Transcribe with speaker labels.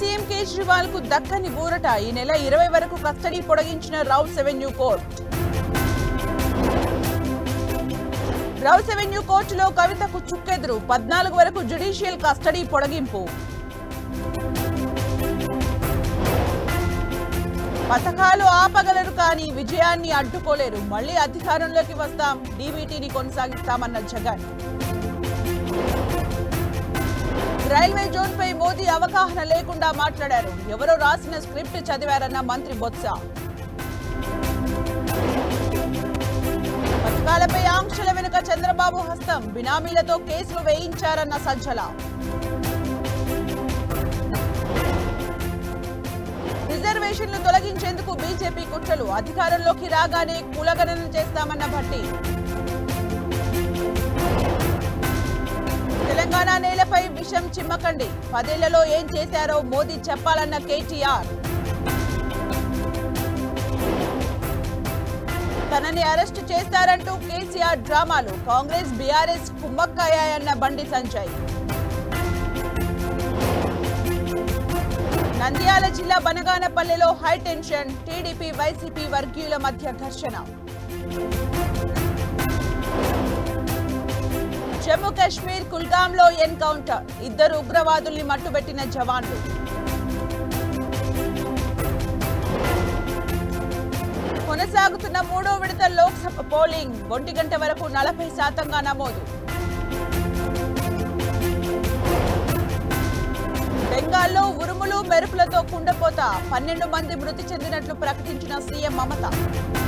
Speaker 1: CM Kejriwal కు దక్కని ఊరట. ఈ నెల 20 వరకు కస్టడీ పొడిగించిన Rouse Avenue court. Rouse Avenue కోర్టులో కవితకు చుక్కెదురు. 14 వరకు జ్యుడిషియల్ కస్టడీ పొడిగింపు. పథకాలు ఆపగలరు కానీ విజయాన్ని అడ్డుకోలేరు. మళ్లీ అధికారంలోకి వస్తాం, డీబీటీని కొనసాగిస్తామన్న జగన్. రైల్వే జోన్ పై మోదీ అవగాహన లేకుండా మాట్లాడారు. ఎవరో రాసిన స్క్రిప్ట్ చదివారన్న మంత్రి బొత్స. పథకాలపై ఆంక్షల వెనుక చంద్రబాబు హస్తం. బినామీలతో కేసులు వేయించారన్న సజ్జల. రిజర్వేషన్లు తొలగించేందుకు బీజేపీ కుట్రలు. అధికారంలోకి రాగానే కులగణన చేస్తామన్న భట్టి. తెలంగాణ నేలపై విషం చిమ్మకండి. 10 ఏళ్లలో ఏం చేశారో మోదీ చెప్పాలన్న కేటీఆర్. తనని అరెస్టు చేస్తారంటూ కేసీఆర్ డ్రామాలు. కాంగ్రెస్ బీఆర్ఎస్ కుమ్మక్కయ్యాయన్న బండి సంజయ్. నంద్యాల జిల్లా బనగానపల్లెలో హైటెన్షన్. టీడీపీ వైసీపీ వర్గీయుల మధ్య ఘర్షణ. జమ్మూ కాశ్మీర్ కుల్గాంలో ఎన్కౌంటర్. 2 ఉగ్రవాదుల్ని మట్టుబెట్టిన జవాన్లు. కొనసాగుతున్న 3వ విడత లోక్సభ పోలింగ్. 1 గంట వరకు 40% నమోదు. బెంగాల్లో ఉరుములు మెరుపులతో కుండపోత. 12 మంది మృతి చెందినట్లు ప్రకటించిన సీఎం మమత.